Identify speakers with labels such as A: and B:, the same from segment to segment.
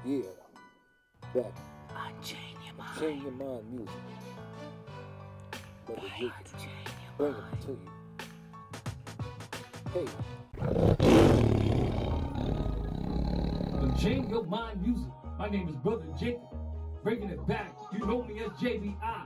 A: Yeah, back.
B: Unchain your mind.
A: Chain Your Mind music. Brother Jacob, bring it to you. Hey.
C: Unchain Your Mind music. My name is Brother Jacob. Bringing it back. You know me as JBI.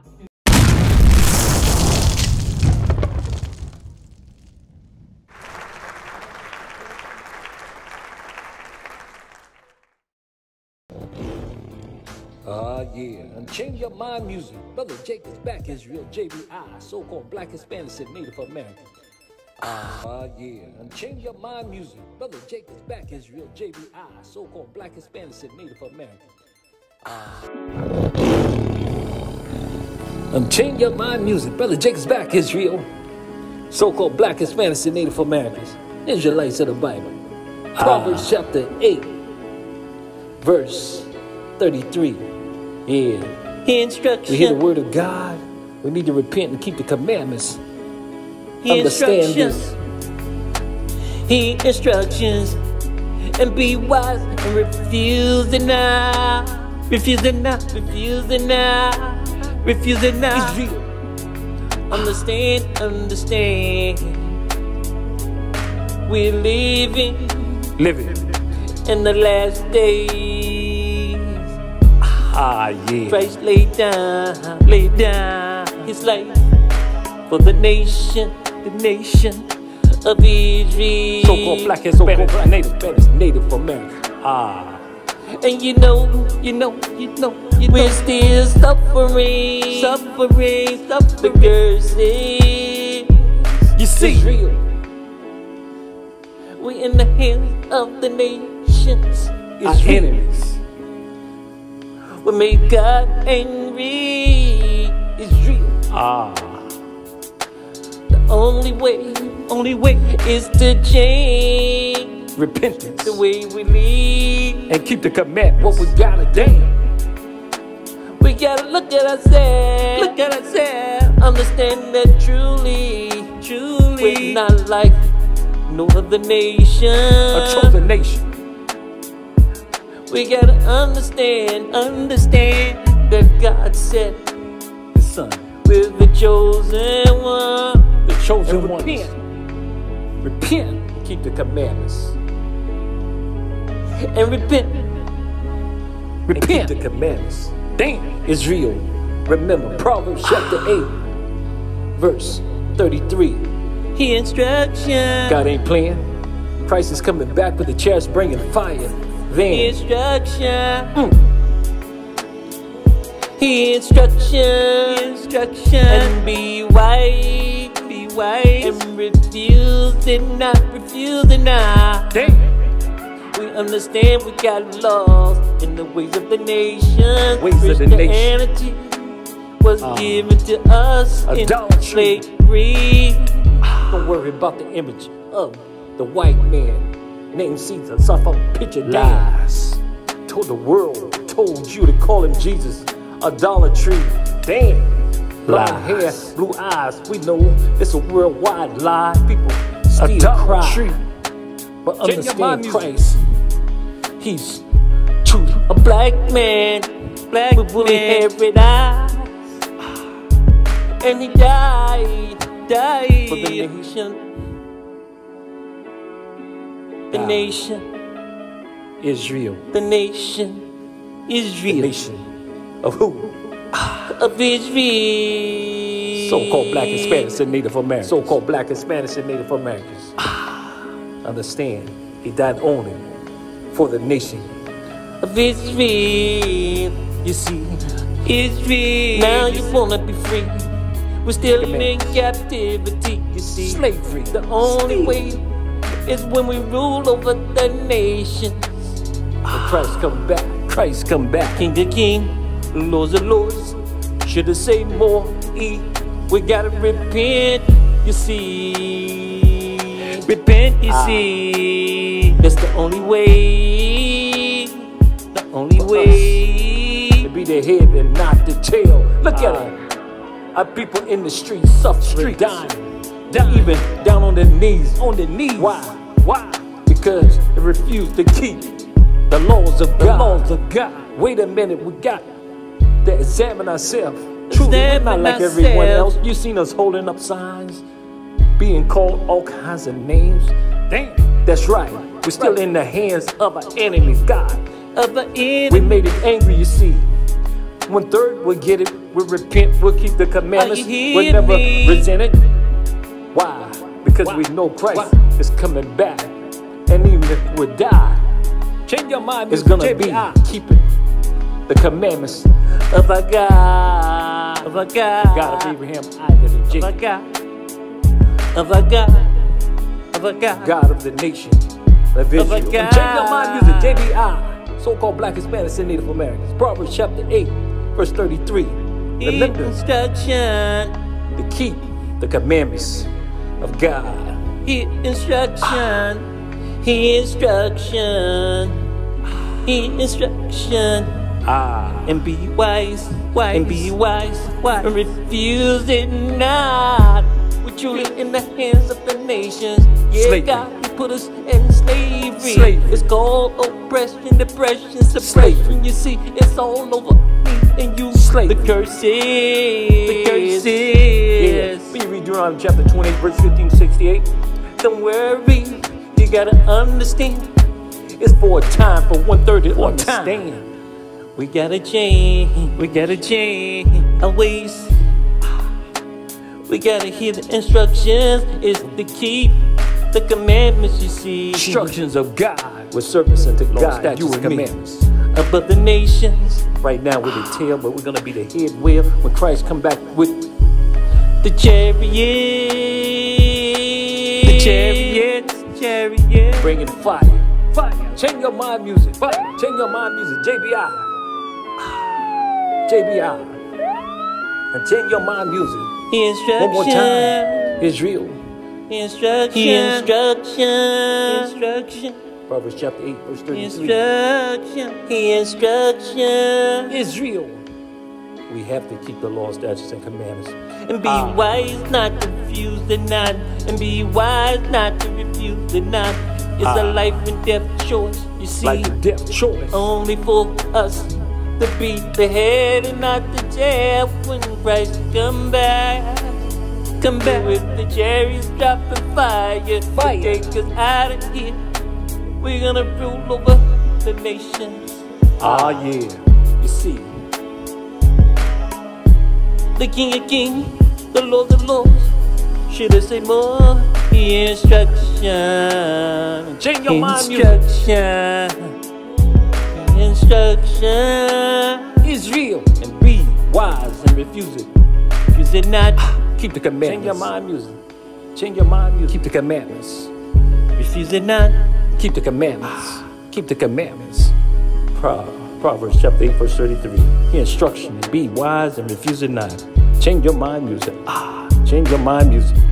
A: Yeah, Unchain Your Mind music. Brother Jacob's back, Israel, JBI, so-called Black Hispanics and Native Americans. Yeah, Unchain Your Mind music. Brother Jacob's back, Israel, JBI, so-called Black Hispanics and Native Americans. Unchain Your Mind music. Brother Jacob's back, Israel, so-called Black Hispanics and Native Americans. Israelites of the Bible. Proverbs chapter 8, verse 33. Yeah.
B: Instruction.
A: We hear the word of God. We need to repent and keep the commandments. Understand this.
B: He instructions. And be wise and refuse it now. Refuse it now. Refuse it now. Refuse it now.
A: It's real.
B: Understand. We're living in the last days.
A: Yeah.
B: Christ laid down his life for the nation of Israel.
A: So-called Black Hispanic, Native American.
B: And you know, we're still suffering the curses.
A: You see, it's real.
B: We're in the hands of the nations.
A: Our enemies.
B: We made God angry. It's real. The only way is to change
A: Repentance.
B: the way we live.
A: And keep the commandments. What we gotta do.
B: We gotta look at ourselves. Understand that truly, we're not like no other nation.
A: A chosen nation.
B: We gotta understand that God said
A: The Son.
B: we're the chosen one.
A: The chosen
B: And
A: ones. Repent. Keep the commandments.
B: And repent.
A: And keep the commandments. Damn. Israel. Remember, Proverbs chapter 8, verse 33.
B: He instruction.
A: God ain't playing. Christ is coming back with the chairs bringing fire. Then
B: Instruction. He instruction. And be wise. And refuse it not.
A: damn.
B: We understand we got lost in the ways of the nation.
A: Ways of the nation.
B: Christianity was given to us in
A: Idolatry.
B: slavery.
A: Don't worry about the image of the white man named Caesar. Suffer picture lies. Told the world, told you to call him Jesus. Idolatry. Damn. Blonde hair, blue eyes. We know it's a worldwide lie. People still cry. But understand Christ. He's truly
B: A black man with woolly hair and eyes. And he died for the nation. The nation.
A: Israel.
B: The nation.
A: The
B: Israel.
A: nation of who?
B: Of Israel.
A: So-called Black Hispanics and Native Americans. So-called Black Hispanics and Native Americans. Understand, he died only for the nation
B: Of Israel.
A: You see,
B: Israel. Now you wanna be free. We're still in captivity. You see,
A: slavery.
B: the only way is when we rule over the nations.
A: When Christ come back. Christ come back.
B: King of kings, Lords of lords.
A: Should have said more.
B: We gotta repent, you see. Repent, you see. That's the only way. The only way.
A: To be the head and not the tail. Look at it. Our people in the streets suffering, dying. Even down on their knees. Why? Because they refuse to keep The laws of God.
B: The laws of God.
A: Wait a minute, we got to examine ourselves. Truly, we're
B: Examine
A: not like
B: ourselves.
A: everyone else. You seen us holding up signs, being called all kinds of names.
B: Damn.
A: That's right. We're still in the hands of our enemy, God.
B: Of the
A: We
B: enemy.
A: made it angry, you see. 1/3, we'll get it. We'll repent. We'll keep the commandments.
B: Are you
A: We'll
B: hearing
A: never
B: me?
A: resent it. Why? Because
B: Why?
A: we know Christ
B: Why?
A: is coming back. And even if we die,
B: Change your mind,
A: it's
B: Mr.
A: gonna
B: JBI.
A: be keeping the commandments
B: Of a God. Of a God.
A: God of Abraham, Isaac, and
B: Of a
A: Jacob.
B: God. Of a God. Of a God.
A: God of the nation of Israel. And
B: God.
A: check your mind music, JBI, so-called Black, Hispanics, and Native Americans. Proverbs chapter 8, verse 33. Remember
B: Instruction.
A: to keep the commandments of God.
B: He instruction. He instruction. He instruction. And be wise, wise, and be wise, wise, and refuse it not. We're truly in the hands of the nations. Yeah,
A: Slavery.
B: God, He put us in slavery.
A: Slavery.
B: It's called oppression, depression, suppression.
A: Slavery.
B: You see, it's all over me and you.
A: Slavery.
B: The curses. The curses.
A: Yeah. When you read Deuteronomy chapter 28, verse 15 to 68,
B: Don't worry, you gotta understand.
A: it's for a time for 1/3 to
B: For a
A: understand.
B: We gotta change. We gotta change our ways. We gotta hear the instructions. It's to keep the commandments, you see.
A: Instructions of God. We're servants unto
B: Law,
A: God,
B: statutes,
A: you and
B: and
A: commandments.
B: Above the nations.
A: Right now we're the tail, but we're going to be the head wheel when Christ come back with
B: The chariot. The chariot.
A: bringing fire. Fire. Change your mind music. Fire. Change your mind music. JBI. JBI. And change your mind music.
B: Instruction.
A: One more time. Israel.
B: Instruction. Instruction.
A: Proverbs chapter 8, verse 33.
B: Instruction. Instruction.
A: Israel. We have to keep the law, statutes, and commandments.
B: And be wise not to refuse the not. And be wise not to refuse the not. It's a life and death choice, you see.
A: Like the death choice.
B: Only for us to be the head and not the tail when Christ come back. Come back with the cherries dropping fire.
A: Fire.
B: Take us out of here. We're gonna rule over the nations.
A: Yeah. You see.
B: The King of Kings, the Lord of Lords. Should I say more? Instruction.
A: Change your mind music.
B: Instruction.
A: Israel. And be wise and refuse it.
B: Refuse it not.
A: Keep the commandments.
B: Change your mind
A: music. Change your mind music. Keep the commandments.
B: Refuse it not.
A: Keep the commandments. Keep the commandments. Proverbs chapter 8, verse 33. Here instruction. Be wise and refuse it not. Change your mind music. Change your mind music.